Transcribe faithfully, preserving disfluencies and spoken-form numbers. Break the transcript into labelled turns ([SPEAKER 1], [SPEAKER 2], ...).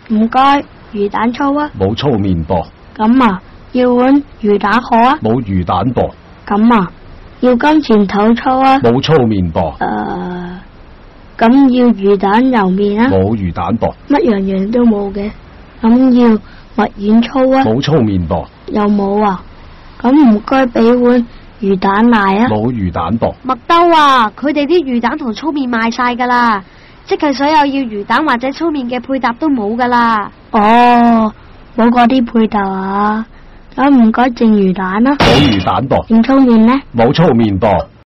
[SPEAKER 1] 唔該，魚蛋粗啊。
[SPEAKER 2] 冇粗麵噃。
[SPEAKER 1] 咁啊，要碗魚蛋河啊。
[SPEAKER 2] 冇魚蛋噃。
[SPEAKER 1] 咁啊，要金錢肚粗啊。
[SPEAKER 2] 冇粗麵噃。
[SPEAKER 1] 誒、呃，咁要魚蛋油麵啊。
[SPEAKER 2] 冇魚蛋噃。
[SPEAKER 1] 乜樣樣都冇嘅，咁要蜜丸粗啊。
[SPEAKER 2] 冇粗麵噃。
[SPEAKER 1] 又冇啊，咁唔該俾碗魚蛋奶啊。
[SPEAKER 2] 冇魚蛋噃。
[SPEAKER 3] 麥兜啊，佢哋啲魚蛋同粗麵賣晒噶啦，即係所有要魚蛋或者粗麵嘅配搭都冇噶啦。
[SPEAKER 1] 哦，冇嗰啲配搭啊，咁唔該淨魚蛋啦。
[SPEAKER 2] 冇魚蛋噃。
[SPEAKER 1] 淨粗麵呢？
[SPEAKER 2] 冇粗麵噃。